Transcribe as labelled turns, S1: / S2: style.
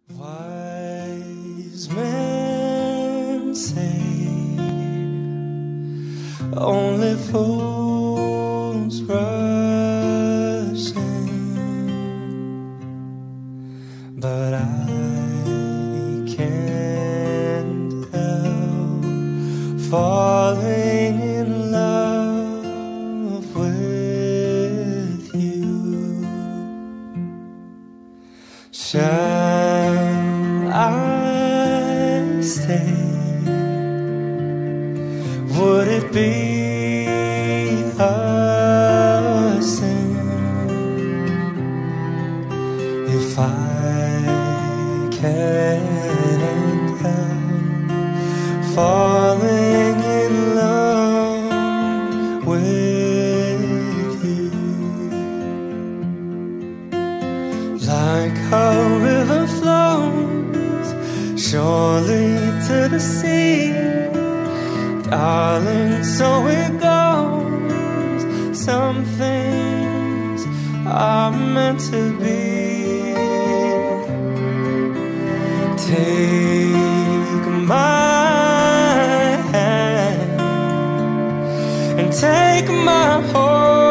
S1: Wise men say only fools rush in, but I can't help falling in love with you. Shall I stay? Would it be a sin if I can't help falling in love with you? Like a river flows surely to the sea, darling, so it goes. Some things are meant to be. Take my hand and take my whole